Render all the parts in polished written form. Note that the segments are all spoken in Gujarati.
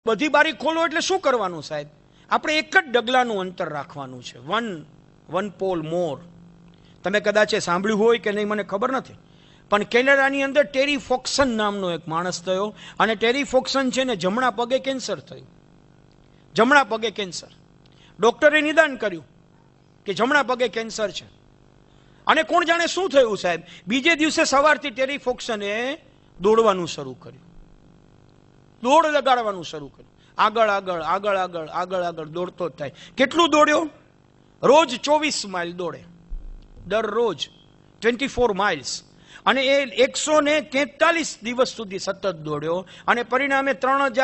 બધી બારી ખોલો એટલે શું કરવાનું સાહેબ? આપણે એક જ ડગલાનું અંતર રાખવાનું છે. One pole more. તમે કદાચ સાંભળ્યું હોય કે નહીં મને ખબર નથી, પણ કેનેડાની અંદર ટેરી ફોક્સન નામનો એક માણસ થયો, અને ટેરી ફોક્સન છે ને જમણા પગે કેન્સર થયું. જમણા પગે કેન્સર. ડોક્ટરે નિદાન કર્યું કે જમણા પગે કેન્સર છે. અને કોણ જાણે શું થયું સાહેબ? બીજે દિવસે સવારથી ટેરી ફોક્સને દોડવાનું શરૂ કર્યું, દોડ લગાડવાનું શરૂ કર્યું. આગળ આગળ આગળ આગળ આગળ આગળ દોડતો જ થાય. કેટલું દોડ્યો? રોજ 24 માઇલ દોડે, દરરોજ 24 માઇલ્સ. અને એ 143 દિવસ સુધી સતત દોડ્યો, અને પરિણામે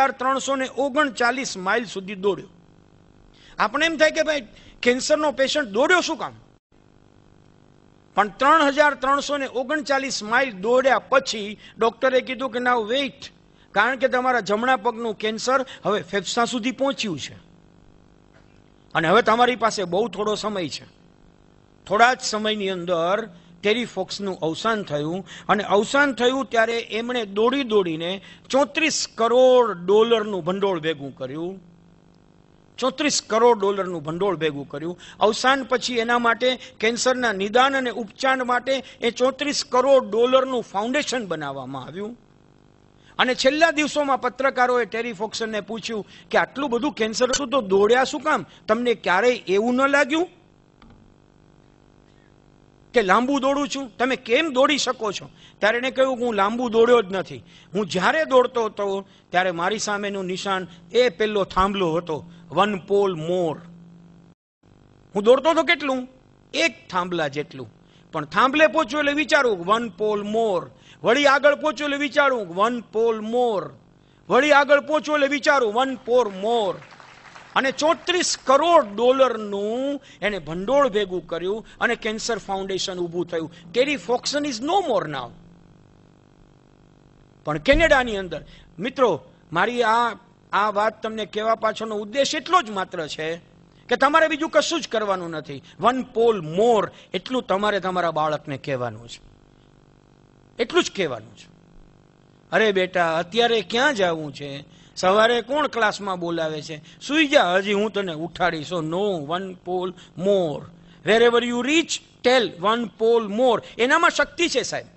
3339 માઇલ સુધી દોડ્યો. આપણે એમ થાય કે ભાઈ કેન્સરનો પેશન્ટ દોડ્યો શું કામ? પણ 3339 માઇલ દોડ્યા પછી ડોક્ટરે કીધું કે નાવ વેઇટ, કારણ કે તમારા જમણા પગનું કેન્સર હવે ફેફસા સુધી પહોંચ્યું છે, અને હવે તમારી પાસે બહુ થોડો સમય છે. થોડા જ સમયની અંદર ટેરી ફોક્સનું અવસાન થયું, અને અવસાન થયું ત્યારે એમણે દોડી દોડીને $34 કરોડ ભંડોળ ભેગું કર્યું. $34 કરોડ ભંડોળ ભેગું કર્યું. અવસાન પછી એના માટે કેન્સરના નિદાન અને ઉપચાર માટે એ $34 કરોડ ફાઉન્ડેશન બનાવવામાં આવ્યું. અને છેલ્લા દિવસોમાં પત્રકારોએ ટેરી ફોક્સનને પૂછ્યું કે આટલું બધું કેન્સર હતું તો દોડ્યા શું કામ? તમને ક્યારેય એવું ન લાગ્યું કે લાંબુ દોડું છું? તમે કેમ દોડી શકો છો? ત્યારે એને કહ્યું હું લાંબુ દોડ્યો જ નથી. હું જ્યારે દોડતો હતો ત્યારે મારી સામેનું નિશાન એ પેલો થાંભલો હતો, વન પોલ મોર. હું દોડતો હતો કેટલું? એક થાંભલા જેટલું. પણ થાંભલે પહોંચ્યો એટલે વિચારું વન પોલ મોર. વળી આગળ પહોંચ્યો એટલે વિચારું વન પોલ મોર. વળી આગળ પહોંચ્યો એટલે વિચારું વન પોલ મોર. અને $34 કરોડ એને ભંડોળ ભેગું કર્યું, અને કેન્સર ફાઉન્ડેશન ઊભું થયું. Terry Fox is no more now. પણ કેનેડાની અંદર મિત્રો, મારી આ વાત તમને કહેવા પાછળનો ઉદ્દેશ એટલો જ માત્ર છે કે તમારે બીજું કશું જ કરવાનું નથી. વન પોલ મોર એટલું તમારે તમારા બાળકને કહેવાનું છે, એટલું જ કહેવાનું છે. અરે બેટા, અત્યારે ક્યાં જવું છે? સવારે કોણ ક્લાસમાં બોલાવે છે? સુઈ જા, હજી હું તને ઉઠાડીશ. No, one pole more. Wherever you reach tell one pole more. એનામાં શક્તિ છે સાહેબ.